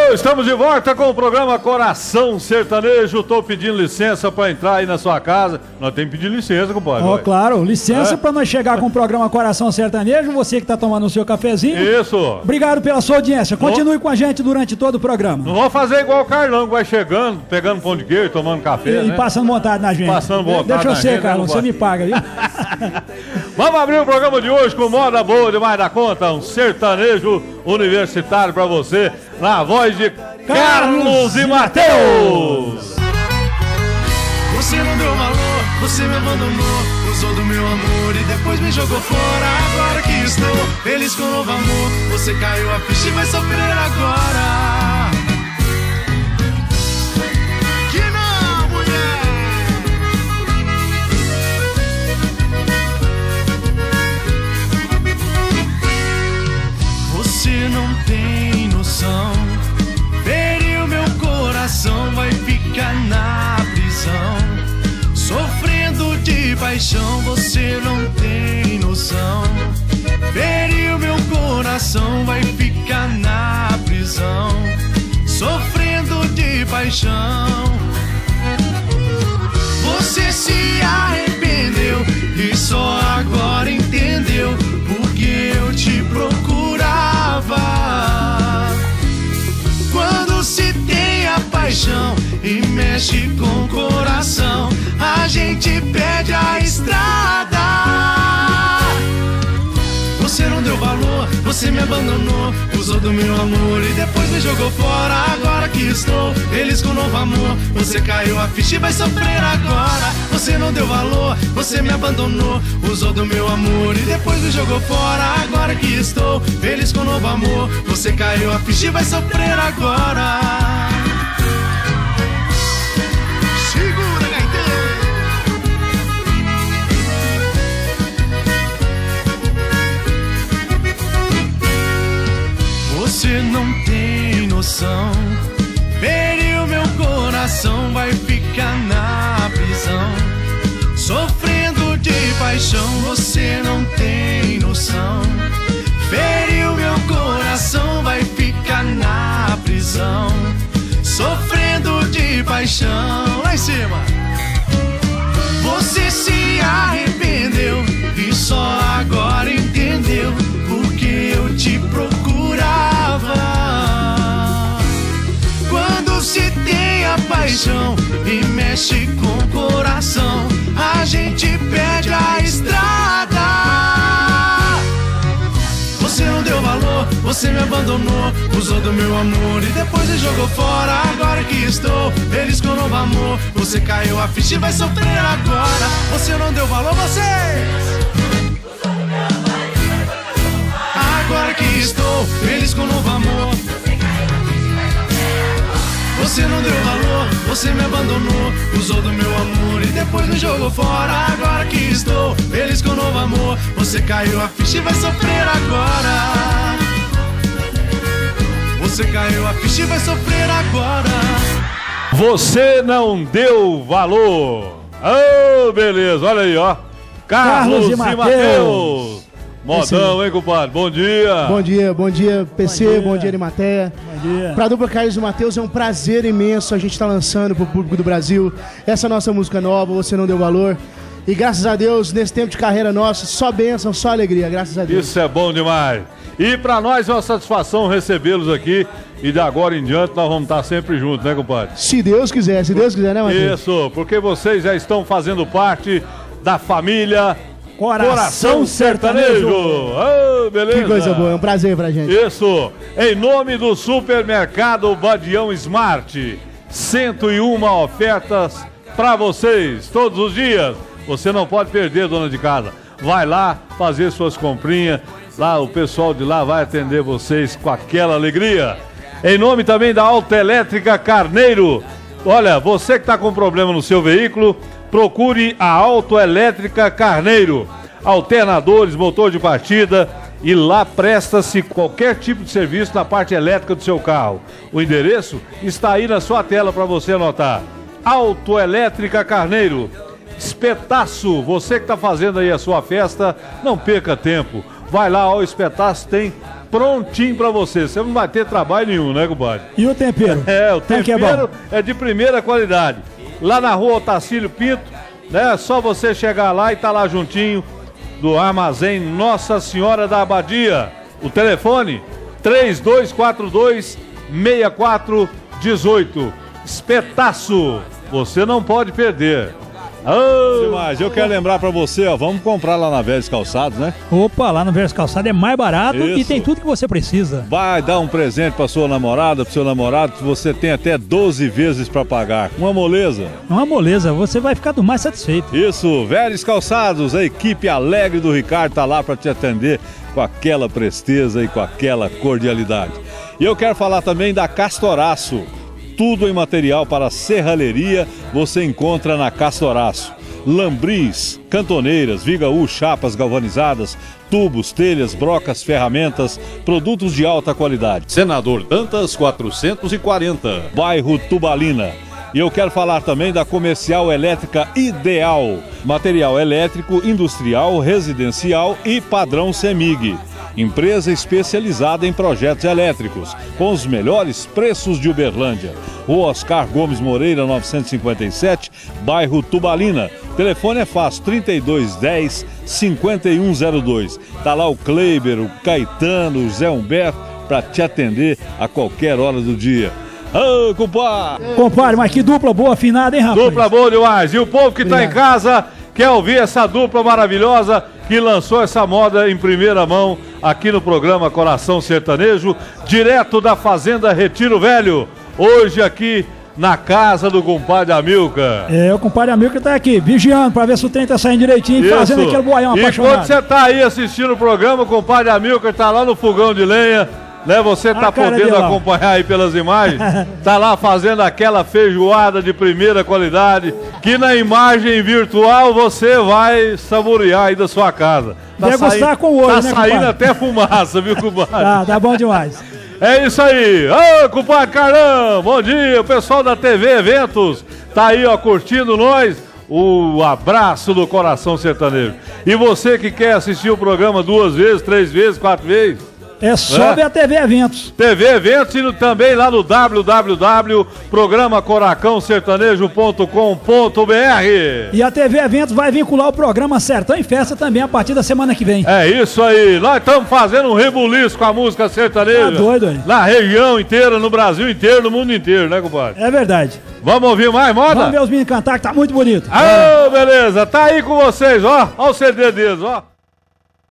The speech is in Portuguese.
Estamos de volta com o programa Coração Sertanejo. Estou pedindo licença para entrar aí na sua casa. Nós temos que pedir licença, compadre. Ó, claro, licença para nós chegar com o programa Coração Sertanejo. Você que está tomando o seu cafezinho. Isso. Obrigado pela sua audiência. Continue com a gente durante todo o programa. Não vamos fazer igual o Carlão, que vai chegando, pegando pão de queijo, tomando café, e passando vontade na gente. Passando vontade. Deixa eu ser, Carlão, você me paga, viu? Vamos abrir o programa de hoje com moda boa demais da conta. Um sertanejo universitário para você, na voz de Carlos e Mateus. Você não deu valor, você me abandonou, usou do meu amor e depois me jogou fora. Agora que estou feliz com o novo amor, você caiu a ficha e vai sofrer agora. Que não, mulher! Você não tem noção, feriu meu coração, vai ficar na prisão, sofrendo de paixão. Você não tem noção, feriu meu coração, vai ficar na prisão, sofrendo de paixão. Você se arrependeu e só agora entendeu porque eu te procurava. Quando se tem a paixão e mexe com o coração, a gente perde a estrada. Você não deu valor, você me abandonou, usou do meu amor e depois me jogou fora. Agora que estou feliz com o novo amor, você caiu a ficha e vai sofrer agora. Você não deu valor, você me abandonou, usou do meu amor e depois me jogou fora. Agora que estou feliz com o novo amor, você caiu a ficha e vai sofrer agora. Segura, gaiteiro! Você não tem noção, feriu meu coração, vai ficar na prisão, sofrendo de paixão. Você não tem noção, feriu meu coração, vai ficar na prisão, sofrendo de paixão. Lá em cima. Você se arrependeu e só agora entendeu porque eu te procurava. Quando se tem a paixão e mexe com o coração, a gente perde a estrada. Você não deu valor, você me abandonou, usou do meu amor e depois me jogou fora. Agora que estou feliz com o novo amor, você caiu a ficha e vai sofrer agora. Você não deu valor, agora que estou feliz com o novo amor, você não deu valor, você me abandonou, usou do meu amor e depois me jogou fora. Agora que estou feliz com o novo amor, você caiu a ficha e vai sofrer agora. Você caiu a ficha e vai sofrer agora. Você não deu valor. Oh, beleza, olha aí, ó. Carlos e Mateus. Modão, hein, compadre? Bom dia. Bom dia, PC, bom dia, Arimateia. Bom dia. Pra dupla Carlos e Mateus, é um prazer imenso a gente estar lançando pro público do Brasil essa nossa música nova, Você Não Deu Valor. E graças a Deus, nesse tempo de carreira nossa, só bênção, só alegria, graças a Deus. Isso é bom demais. E pra nós é uma satisfação recebê-los aqui. E de agora em diante nós vamos estar sempre juntos, né, compadre? Se Deus quiser, né, Mateus? Isso, porque vocês já estão fazendo parte da família Coração Sertanejo. Oh, beleza. Que coisa boa, é um prazer pra gente. Isso, em nome do supermercado Badião Smart, 101 ofertas pra vocês, todos os dias. Você não pode perder, dona de casa. Vai lá fazer suas comprinhas, lá o pessoal de lá vai atender vocês com aquela alegria. Em nome também da Autoelétrica Carneiro. Olha, você que está com problema no seu veículo, procure a Autoelétrica Carneiro. Alternadores, motor de partida, e lá presta-se qualquer tipo de serviço na parte elétrica do seu carro. O endereço está aí na sua tela para você anotar. Autoelétrica Carneiro. Espetaço, você que está fazendo aí a sua festa, não perca tempo. Vai lá, ó, o Espetaço tem prontinho pra você. Você não vai ter trabalho nenhum, né, compadre? E o tempero? O tempero é de primeira qualidade. Lá na rua Otacílio Pinto, né? É só você chegar lá e tá lá juntinho do armazém Nossa Senhora da Abadia. O telefone 3242-6418. Espetaço! Você não pode perder. Mas eu quero lembrar pra você, ó, vamos comprar lá na Vélez Calçados, né? Opa, lá no Vélez Calçados é mais barato Isso. e tem tudo que você precisa. Vai dar um presente pra sua namorada, pro seu namorado, que você tem até 12 vezes pra pagar. Uma moleza. Uma moleza, você vai ficar do mais satisfeito. Isso, Vélez Calçados, a equipe alegre do Ricardo tá lá pra te atender com aquela presteza e com aquela cordialidade. E eu quero falar também da Castoraço. Tudo em material para serralheria você encontra na Castoraço. Lambris, cantoneiras, vigaú, chapas galvanizadas, tubos, telhas, brocas, ferramentas, produtos de alta qualidade. Senador Dantas 440. Bairro Tubalina. E eu quero falar também da Comercial Elétrica Ideal. Material elétrico, industrial, residencial e padrão CEMIG. Empresa especializada em projetos elétricos, com os melhores preços de Uberlândia. Rua Oscar Gomes Moreira, 957, bairro Tubalina. Telefone é fácil, 3210-5102. Tá lá o Kleiber, o Caetano, o Zé Humberto, para te atender a qualquer hora do dia. Ô, compadre! Compadre, mas que dupla boa, afinada, hein, rapaz? Dupla boa demais. E o povo que tá em casa quer ouvir essa dupla maravilhosa que lançou essa moda em primeira mão aqui no programa Coração Sertanejo, direto da Fazenda Retiro Velho. Hoje aqui na casa do compadre Amilcar. O compadre Amilcar tá aqui, vigiando pra ver se o trem tá saindo direitinho e fazendo aquele boião apaixonado. E quando você tá aí assistindo o programa, o compadre Amilcar tá lá no fogão de lenha, né? Você tá podendo acompanhar aí pelas imagens. Tá lá fazendo aquela feijoada de primeira qualidade, que na imagem virtual você vai saborear aí da sua casa. Tá degustar com o olho, tá né, saindo compadre? até fumaça, viu, compadre? Tá bom demais. É isso aí. Ô, compadre Carlão, bom dia. O pessoal da TV Eventos tá aí, ó, curtindo nós. O abraço do Coração Sertanejo. E você que quer assistir o programa 2 vezes, 3 vezes, 4 vezes, é só ver a TV Eventos. TV Eventos e também lá no www.programacoracãosertanejo.com.br. E a TV Eventos vai vincular o programa Sertão em Festa também a partir da semana que vem. É isso aí. Nós estamos fazendo um rebuliço com a música sertaneja. Tá doido, hein? Na região inteira, no Brasil inteiro, no mundo inteiro, né, compadre? É verdade. Vamos ouvir mais moda? Vamos ver os meninos cantar, que tá muito bonito. Ah, beleza. Tá aí com vocês, ó. Ó o CD deles, ó.